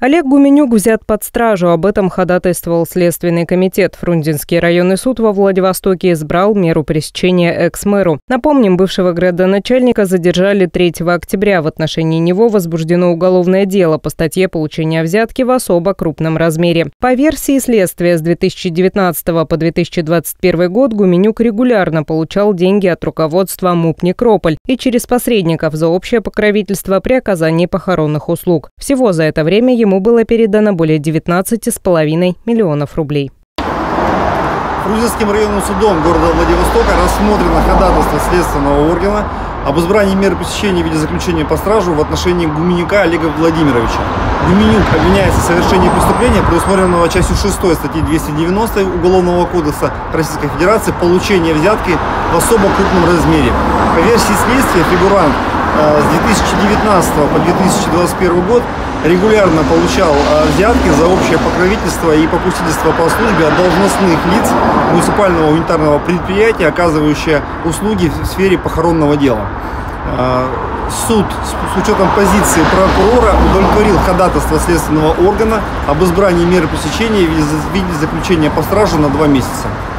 Олег Гуменюк взят под стражу. Об этом ходатайствовал Следственный комитет. Фрунзенский районный суд во Владивостоке избрал меру пресечения экс-мэру. Напомним, бывшего градоначальника задержали 3 октября. В отношении него возбуждено уголовное дело по статье «Получение взятки в особо крупном размере». По версии следствия, с 2019 по 2021 год Гуменюк регулярно получал деньги от руководства МУП «Некрополь» и через посредников за общее покровительство при оказании похоронных услуг. Всего за это время ему было передано более 19,5 миллионов рублей. Фрунзенским районным судом города Владивостока рассмотрено ходатайство следственного органа об избрании меры пресечения в виде заключения под стражу в отношении Гуменюка Олега Владимировича. Гуменюк обвиняется в совершении преступления, предусмотренного частью 6 статьи 290 Уголовного кодекса Российской Федерации, получение взятки в особо крупном размере. По версии следствия, фигурант с 2019 по 2021 год регулярно получал взятки за общее покровительство и попустительство по службе от должностных лиц муниципального унитарного предприятия, оказывающее услуги в сфере похоронного дела. Суд с учетом позиции прокурора удовлетворил ходатайство следственного органа об избрании меры пресечения в виде заключения под стражу на 2 месяца.